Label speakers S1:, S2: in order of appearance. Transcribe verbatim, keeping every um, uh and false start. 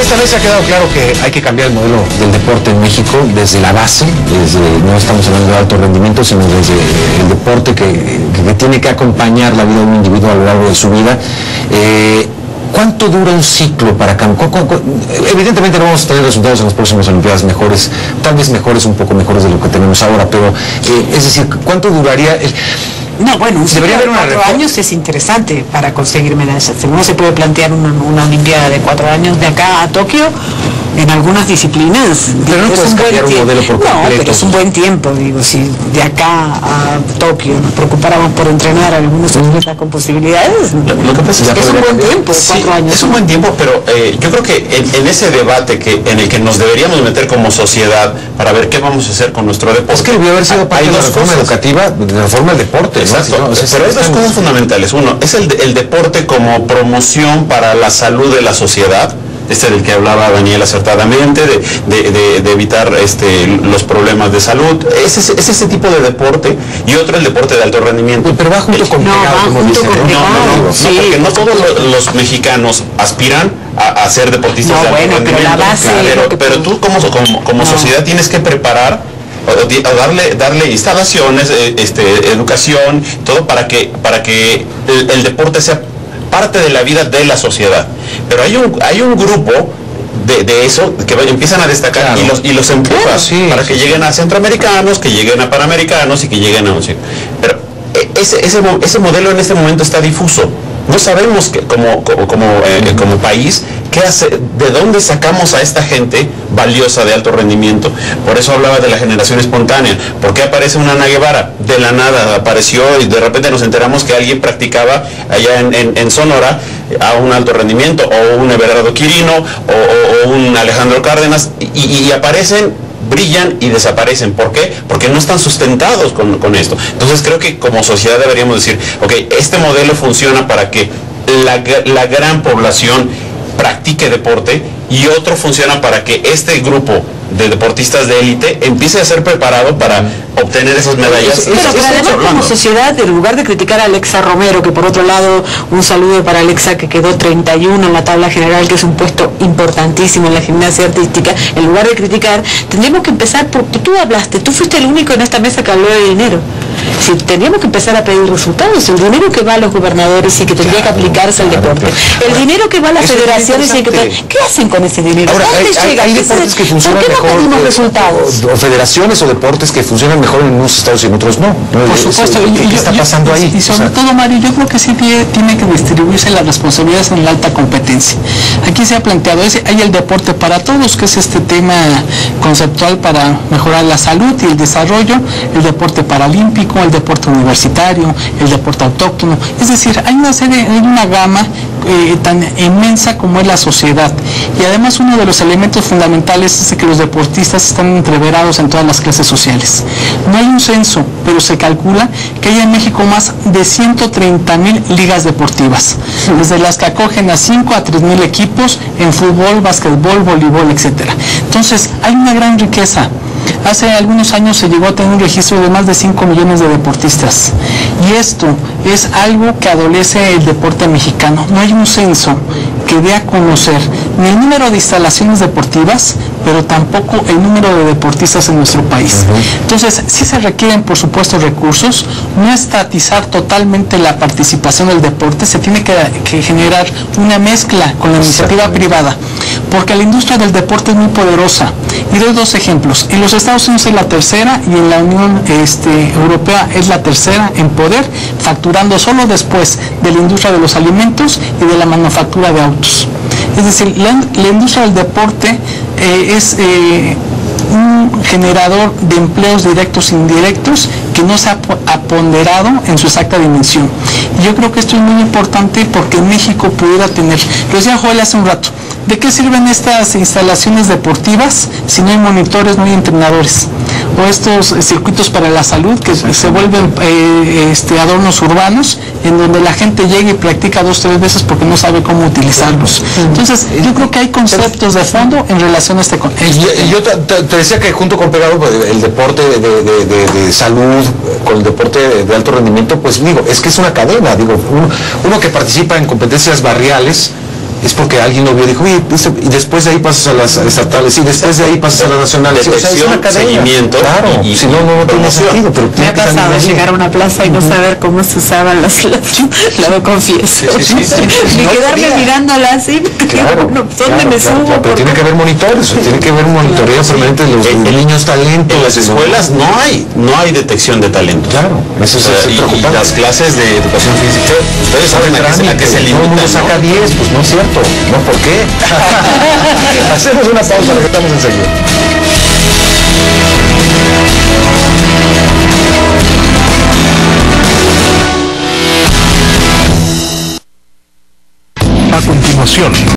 S1: esta vez ha quedado claro que hay que cambiar el modelo del deporte en México desde la base, desde, no estamos hablando de alto rendimiento, sino desde el deporte que, que, que tiene que acompañar la vida de un individuo a lo largo de su vida. Eh, ¿Cuánto dura un ciclo para cambiar? Evidentemente no vamos a tener resultados en las próximas Olimpiadas mejores, tal vez mejores, un poco mejores de lo que tenemos ahora, pero eh, es decir, ¿cuánto duraría el...
S2: No, bueno, un ciclo de cuatro años es interesante para conseguir medallas. Uno se puede plantear una, una Olimpiada de cuatro años de acá a Tokio en algunas disciplinas.
S1: Pero no puedes cambiar un modelo por completo.
S2: No, pero es un buen tiempo, digo, si de acá a Tokio nos preocupáramos por entrenar a algunos atletas con posibilidades,
S3: lo, lo que pasa es que
S2: es un buen tiempo,
S3: sí,
S2: cuatro años.
S3: Es un buen tiempo, pero eh, yo creo que en, en ese debate que en el que nos deberíamos meter como sociedad para ver qué vamos a hacer con nuestro deporte.
S1: Es que debió haber sido parte de la reforma
S3: cosas.
S1: educativa, de la reforma del deporte.
S3: Exacto, ¿no? O sea, pero hay dos cosas fundamentales. Uno, es el, el deporte como promoción para la salud de la sociedad, este del que hablaba Daniel acertadamente, de, de, de, de evitar este, los problemas de salud. Es, es, es ese tipo de deporte, y otro el deporte de alto rendimiento.
S1: Pero va junto con
S2: no,
S1: pegado,
S2: va
S1: como
S2: junto
S1: dicen,
S2: con
S1: ¿no?
S2: pegado.
S3: No, no, no,
S2: Sí,
S3: no, porque no
S2: por
S3: todos
S2: supuesto.
S3: los, los mexicanos aspiran a, a ser deportistas
S2: No,
S3: de alto
S2: bueno, pero
S3: rendimiento.
S2: la base
S3: Claro,
S2: es lo
S3: pero,
S2: que
S3: pero tú como, como, como
S2: No.
S3: sociedad tienes que preparar o, o darle darle instalaciones, eh, este, educación, todo para que para que el, el deporte sea parte de la vida de la sociedad. Pero hay un hay un grupo de, de eso que empiezan a destacar, claro, y los y los empuja, claro, sí, para que lleguen a centroamericanos, que lleguen a panamericanos y que lleguen a un... Pero ese, ese, ese modelo en este momento está difuso. No sabemos que, como, como, como, eh, como país, qué hace, de dónde sacamos a esta gente valiosa de alto rendimiento. Por eso hablaba de la generación espontánea. ¿Por qué aparece una Ana Guevara? De la nada apareció y de repente nos enteramos que alguien practicaba allá en, en, en Sonora a un alto rendimiento, o un Everardo Quirino, o, o, o un Alejandro Cárdenas, y, y aparecen, brillan y desaparecen. ¿Por qué? Porque no están sustentados con, con esto. Entonces creo que como sociedad deberíamos decir, ok, este modelo funciona para que la, la gran población practique deporte, y otro funciona para que este grupo de deportistas de élite empiece a ser preparado para obtener esas medallas.
S2: Pero, pero, pero además como sociedad, en lugar de criticar a Alexa Romero, que por otro lado, un saludo para Alexa, que quedó treinta y uno en la tabla general, que es un puesto importantísimo en la gimnasia artística, en lugar de criticar, tendríamos que empezar, porque tú hablaste, tú fuiste el único en esta mesa que habló de dinero. Si tendríamos que empezar a pedir resultados, el dinero que va a los gobernadores y que tendría claro, que aplicarse al claro, deporte, claro. el dinero que va a las Eso federaciones y que ¿qué hacen con ese dinero?
S1: Ahora, hay, hay, hay deportes que funcionan
S2: ¿Por qué no
S1: mejor,
S2: pedimos
S1: eh,
S2: resultados?
S1: O, o federaciones o deportes que funcionan mejor en unos estados y en otros no.
S4: Por supuesto.
S1: ¿Qué,
S4: ¿Qué
S1: yo, está pasando
S4: yo,
S1: ahí?
S4: Y sobre o sea, todo, Mario, yo creo que sí tiene, tiene que distribuirse las responsabilidades en la alta competencia. Aquí se ha planteado, ese, hay el deporte para todos, que es este tema conceptual para mejorar la salud y el desarrollo, el deporte paralímpico, el deporte universitario, el deporte autóctono. Es decir, hay una serie, hay una gama eh, tan inmensa como es la sociedad. Y además uno de los elementos fundamentales es que los deportistas están entreverados en todas las clases sociales. No hay un censo, pero se calcula que hay en México más de ciento treinta mil ligas deportivas, desde las que acogen a cinco a tres mil equipos en fútbol, básquetbol, voleibol, etcétera. Entonces, hay una gran riqueza. Hace algunos años se llegó a tener un registro de más de cinco millones de deportistas. Y esto es algo que adolece el deporte mexicano. No hay un censo que dé a conocer ni el número de instalaciones deportivas, pero tampoco el número de deportistas en nuestro país. Uh-huh. Entonces, sí se requieren, por supuesto, recursos. No estatizar totalmente la participación del deporte, se tiene que, que generar una mezcla con la iniciativa privada, porque la industria del deporte es muy poderosa. Y doy dos ejemplos. En los Estados Unidos es la tercera y en la Unión este, Europea es la tercera en poder, facturando solo después de la industria de los alimentos y de la manufactura de autos. Es decir, la, la industria del deporte eh, es eh, un generador de empleos directos e indirectos que no se ha ponderado en su exacta dimensión. Y yo creo que esto es muy importante porque México pudiera tener, lo decía Joel hace un rato, ¿de qué sirven estas instalaciones deportivas si no hay monitores, no hay entrenadores? O estos circuitos para la salud que se vuelven eh, este, adornos urbanos en donde la gente llega y practica dos o tres veces porque no sabe cómo utilizarlos. Entonces, yo creo que hay conceptos de fondo en relación a este concepto.
S1: Y yo te, te decía que junto con pegado el deporte de, de, de, de salud con el deporte de, de alto rendimiento, pues digo, es que es una cadena, digo, uno, uno que participa en competencias barriales, es porque alguien lo vio y dijo, oye, y después de ahí pasas a las estatales, y después de ahí pasas a las nacionales.
S3: Detección, o sea, es una cadena. Seguimiento.
S1: Claro, y, y, si no, no, no tiene sentido. Pero
S2: me ha pasado llegar a una plaza y no saber cómo se usaban las, las lo confieso. Sí, sí, sí, sí. Ni no quedarme quería. mirándola así, claro, no, ¿dónde
S1: claro,
S2: me
S1: claro,
S2: subo?
S1: Claro, pero tiene que haber monitores, tiene que haber monitoreo claro, permanente de los en, niños talentos.
S3: En las escuelas no hay, no hay detección de talento.
S1: Claro, eso es, o sea, es preocupante.
S3: Y las clases de educación física, ustedes saben a qué, se, a qué se limitan.
S1: Todo el mundo
S3: ¿no?
S1: saca diez, pues no es cierto. ¿No? ¿Por qué? Hacemos una pausa, regresamos enseguida.
S5: A continuación,